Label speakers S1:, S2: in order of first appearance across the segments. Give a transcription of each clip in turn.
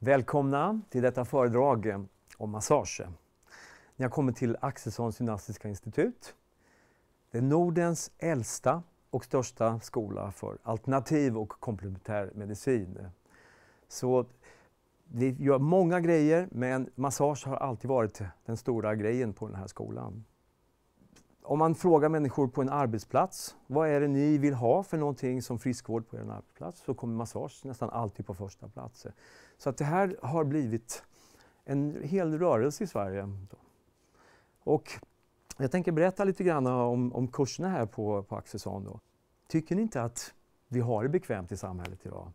S1: Välkomna till detta föredrag om massage. Ni har kommit till Axelssons Gymnastiska Institut. Det är Nordens äldsta och största skola för alternativ och komplementär medicin. Så vi gör många grejer, men massage har alltid varit den stora grejen på den här skolan. Om man frågar människor på en arbetsplats, vad är det ni vill ha för någonting som friskvård på en arbetsplats, så kommer massage nästan alltid på första plats. Så att det här har blivit en hel rörelse i Sverige. Och jag tänker berätta lite grann om kurserna här på Axelsson då. Tycker ni inte att vi har det bekvämt i samhället idag?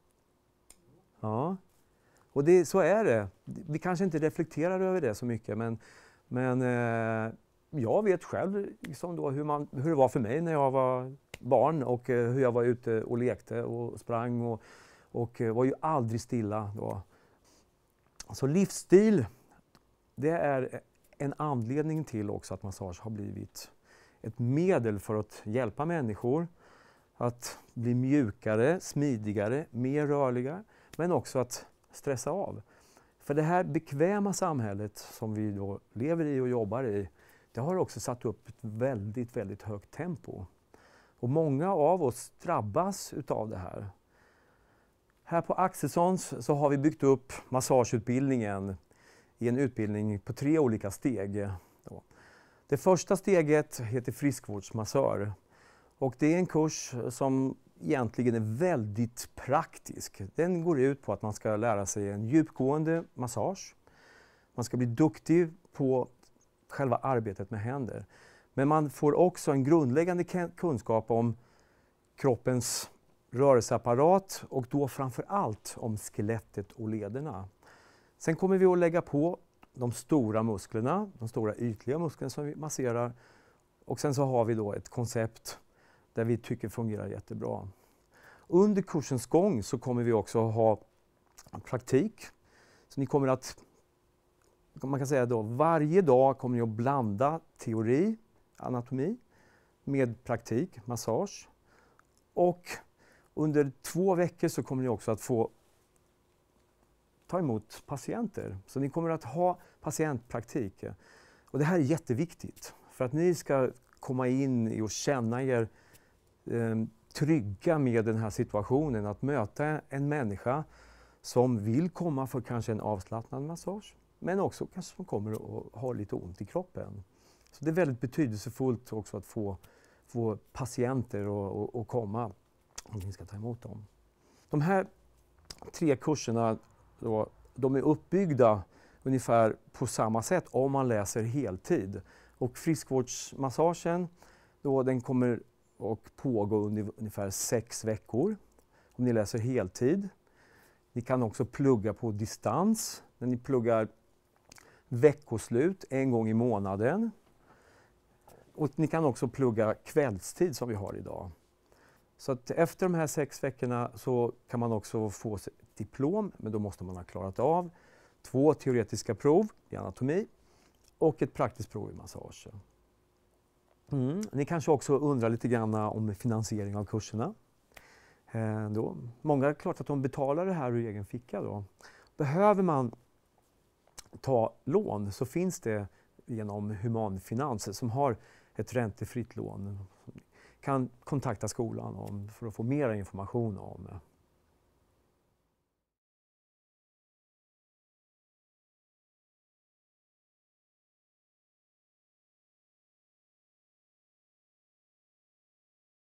S1: Ja, och så är det. Vi kanske inte reflekterar över det så mycket, men jag vet själv liksom då hur det var för mig när jag var barn och hur jag var ute och lekte och sprang och var ju aldrig stilla då. Så livsstil, det är en anledning till också att massage har blivit ett medel för att hjälpa människor att bli mjukare, smidigare, mer rörliga, men också att stressa av. För det här bekväma samhället som vi då lever i och jobbar i, det har också satt upp ett väldigt, väldigt högt tempo. Och många av oss drabbas utav det här. Här på Axelssons så har vi byggt upp massageutbildningen i en utbildning på 3 olika steg. Det första steget heter friskvårdsmassör. Och det är en kurs som egentligen är väldigt praktisk. Den går ut på att man ska lära sig en djupgående massage. Man ska bli duktig på själva arbetet med händer. Men man får också en grundläggande kunskap om kroppens rörelseapparat och då framför allt om skelettet och lederna. Sen kommer vi att lägga på de stora musklerna, de stora ytliga musklerna som vi masserar. Och sen så har vi då ett koncept där vi tycker fungerar jättebra. Under kursens gång så kommer vi också ha praktik. Så ni kommer att, man kan säga då, varje dag kommer ni att blanda teori, anatomi, med praktik, massage. Och under 2 veckor så kommer ni också att få ta emot patienter. Så ni kommer att ha patientpraktik. Och det här är jätteviktigt för att ni ska komma in i och känna er trygga med den här situationen. Att möta en människa som vill komma för kanske en avslappnad massage, men också kanske som kommer att ha lite ont i kroppen. Så det är väldigt betydelsefullt också att få patienter och komma om ni ska ta emot dem. De här 3 kurserna då, de är uppbyggda ungefär på samma sätt om man läser heltid. Och friskvårdsmassagen då, den kommer att pågå under ungefär 6 veckor om ni läser heltid. Ni kan också plugga på distans när ni pluggar veckoslut 1 gång i månaden. Och ni kan också plugga kvällstid som vi har idag. Så att efter de här 6 veckorna så kan man också få ett diplom, men då måste man ha klarat av 2 teoretiska prov i anatomi och ett praktiskt prov i massage. Ni kanske också undrar lite grann om finansiering av kurserna. Många är klart att de betalar det här ur egen ficka då. Behöver man ta lån så finns det genom Humanfinans som har ett räntefritt lån. Kan kontakta skolan för att få mer information om